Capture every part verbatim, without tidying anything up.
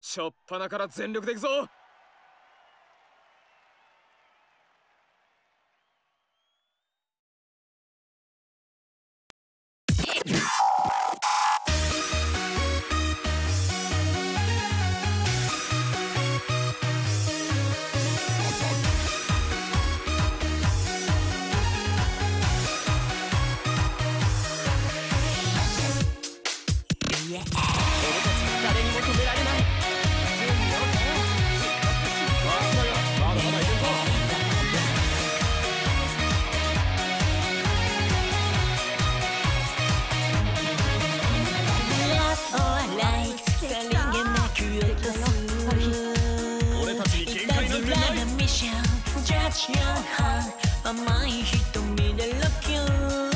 しょっぱなから全力でいくぞ。 甘い瞳で Look you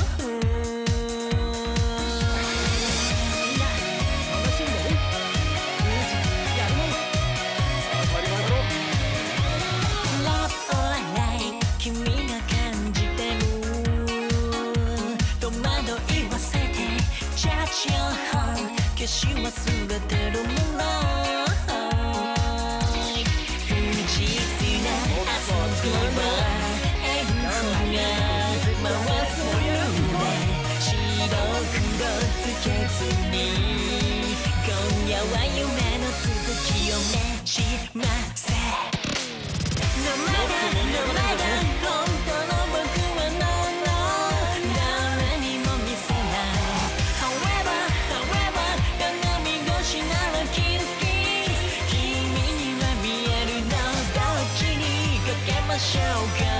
君が感じてる戸惑い忘れて Judge your heart 消し忘れてるもの不実な遊びは円墳が回すも夢白黒つけずに今夜は夢の続きをねしませNo matter, no matter 本当の僕は No, no 誰にも見せない However, however 鏡越しなら Kiss, kiss 君には見えるのどっちにかけましょうか